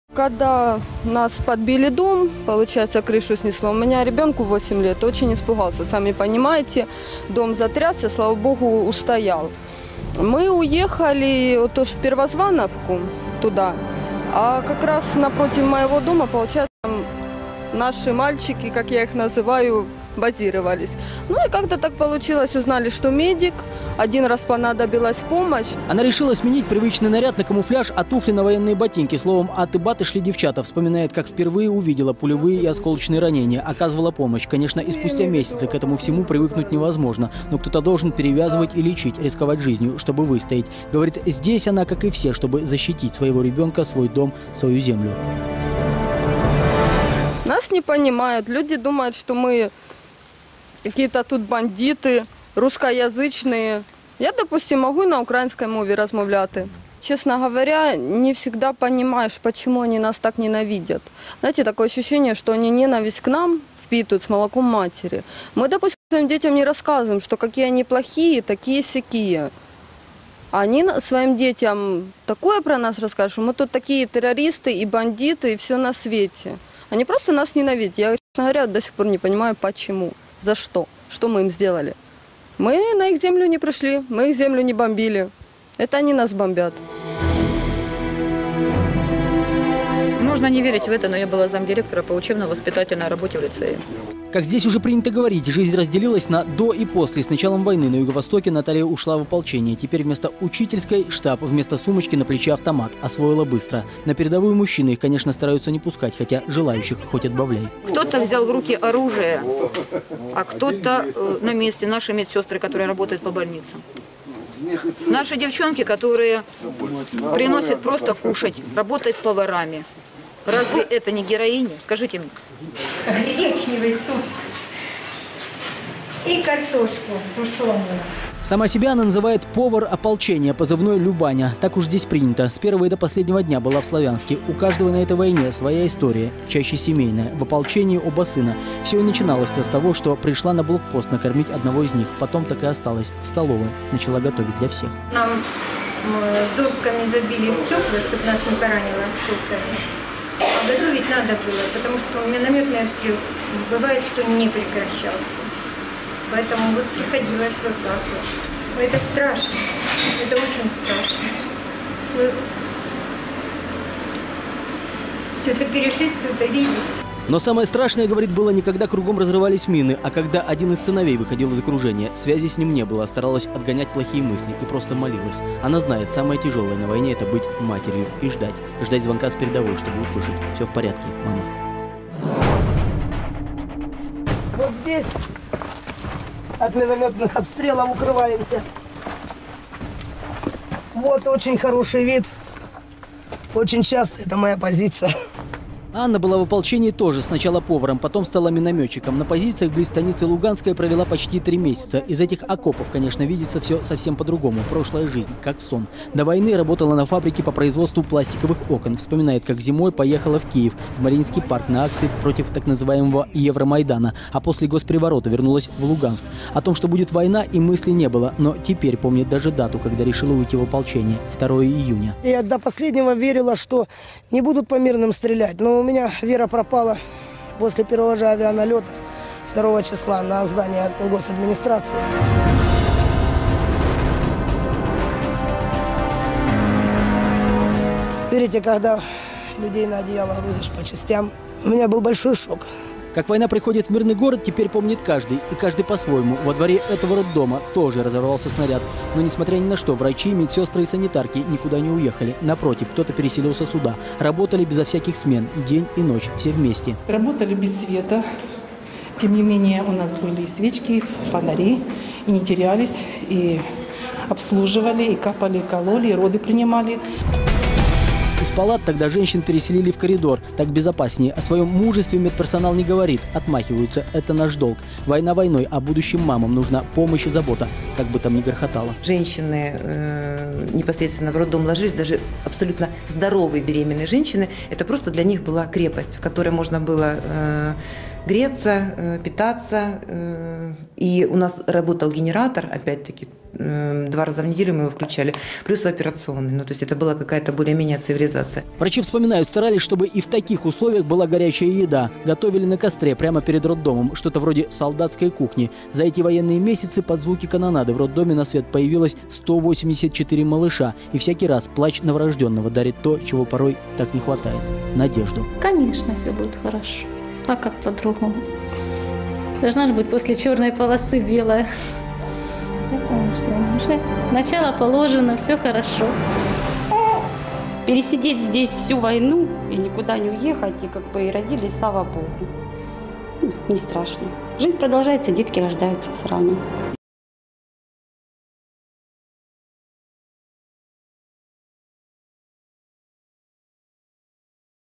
Когда нас подбили дом, получается, крышу снесло, у меня ребенку 8 лет, очень испугался. Сами понимаете, дом затрясся, слава богу, устоял. Мы уехали вот тоже в Первозвановку туда, а как раз напротив моего дома, получается, наши мальчики, как я их называю, базировались. Ну и как-то так получилось, узнали, что медик, один раз понадобилась помощь. Она решила сменить привычный наряд на камуфляж, а туфли на военные ботинки. Словом, аты баты шли девчата. Вспоминает, как впервые увидела пулевые и осколочные ранения, оказывала помощь. Конечно, и спустя месяцы к этому всему привыкнуть невозможно. Но кто-то должен перевязывать и лечить, рисковать жизнью, чтобы выстоять. Говорит, здесь она, как и все, чтобы защитить своего ребенка, свой дом, свою землю. Нас не понимают. Люди думают, что мы какие-то тут бандиты, русскоязычные. Я, допустим, могу на украинской мове размовляти. Честно говоря, не всегда понимаешь, почему они нас так ненавидят. Знаете, такое ощущение, что они ненависть к нам впитывают с молоком матери. Мы, допустим, своим детям не рассказываем, что какие они плохие, такие-сякие. Они своим детям такое про нас расскажут, что мы тут такие террористы и бандиты, и все на свете. Они просто нас ненавидят. Я, честно говоря, до сих пор не понимаю, почему, за что мы им сделали. Мы на их землю не пришли, мы их землю не бомбили. Это они нас бомбят. Можно не верить в это, но я была замдиректора по учебно-воспитательной работе в лицее. Как здесь уже принято говорить, жизнь разделилась на «до» и «после». С началом войны на Юго-Востоке Наталья ушла в ополчение. Теперь вместо учительской – штаб, вместо сумочки на плече автомат. Освоила быстро. На передовую мужчины их, конечно, стараются не пускать, хотя желающих хоть отбавляй. Кто-то взял в руки оружие, а кто-то на месте. Наши медсестры, которые работают по больницам. Наши девчонки, которые приносят просто кушать, работают поварами. Разве это не героиня? Скажите мне. Гречневый суп и картошку тушеную. Сама себя она называет повар ополчения, позывной Любаня. Так уж здесь принято. С первого и до последнего дня была в Славянске. У каждого на этой войне своя история, чаще семейная. В ополчении оба сына. Все и начиналось-то с того, что пришла на блокпост накормить одного из них. Потом так и осталась в столовой. Начала готовить для всех. Нам досками забили стекла, чтобы нас не поранило осколками. А готовить надо было, потому что минометный обстрел бывает, что не прекращался. Поэтому вот приходилось вот так вот. Но это страшно, это очень страшно. Все это пережить, все это видеть. Но самое страшное, говорит, было не когда кругом разрывались мины, а когда один из сыновей выходил из окружения. Связи с ним не было, старалась отгонять плохие мысли и просто молилась. Она знает, самое тяжелое на войне – это быть матерью и ждать. Ждать звонка с передовой, чтобы услышать: «Все в порядке, мама». Вот здесь от минометных обстрелов укрываемся. Вот очень хороший вид. Очень часто это моя позиция. Анна была в ополчении тоже. Сначала поваром, потом стала минометчиком. На позициях близ станицы Луганская провела почти 3 месяца. Из этих окопов, конечно, видится все совсем по-другому. Прошлая жизнь, как сон. До войны работала на фабрике по производству пластиковых окон. Вспоминает, как зимой поехала в Киев, в Мариинский парк на акции против так называемого Евромайдана. А после госпереворота вернулась в Луганск. О том, что будет война, и мысли не было. Но теперь помнит даже дату, когда решила уйти в ополчение. 2 июня. Я до последнего верила, что не будут по мирным стрелять. Но у меня вера пропала после первого же авианалета 2 числа на здание госадминистрации. Верите, когда людей на одеяло грузишь по частям, у меня был большой шок. Как война приходит в мирный город, теперь помнит каждый, и каждый по-своему. Во дворе этого роддома тоже разорвался снаряд. Но несмотря ни на что, врачи, медсестры и санитарки никуда не уехали. Напротив, кто-то переселился сюда. Работали безо всяких смен, день и ночь, все вместе. Работали без света. Тем не менее, у нас были и свечки, фонари, и не терялись, и обслуживали, и капали, и кололи, и роды принимали. Из палат тогда женщин переселили в коридор. Так безопаснее. О своем мужестве медперсонал не говорит. Отмахиваются. Это наш долг. Война войной, а будущим мамам нужна помощь и забота. Как бы там ни грохотало. Женщины непосредственно в роддом ложились, даже абсолютно здоровые беременные женщины. Это просто для них была крепость, в которой можно было греться, питаться. И у нас работал генератор, опять-таки, 2 раза в неделю мы его включали, плюс операционный. Ну, то есть это была какая-то более-менее цивилизация. Врачи вспоминают, старались, чтобы и в таких условиях была горячая еда. Готовили на костре прямо перед роддомом, что-то вроде солдатской кухни. За эти военные месяцы под звуки канонады в роддоме на свет появилось 184 малыша. И всякий раз плач новорожденного дарит то, чего порой так не хватает – надежду. Конечно, все будет хорошо. А как по-другому? Должна же быть после черной полосы белая. Потому что уже начало положено, все хорошо. Пересидеть здесь всю войну и никуда не уехать, и как бы и родились, слава Богу. Не страшно. Жизнь продолжается, детки рождаются все равно.